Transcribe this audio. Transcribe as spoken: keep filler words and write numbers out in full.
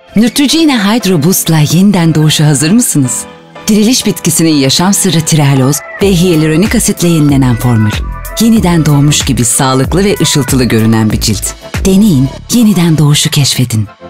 Neutrogena Hydro Boost'la yeniden doğuşa hazır mısınız? Diriliş bitkisinin yaşam sırrı tirealoz ve hyaluronik asitle yenilenen formül. Yeniden doğmuş gibi sağlıklı ve ışıltılı görünen bir cilt. Deneyin, yeniden doğuşu keşfedin.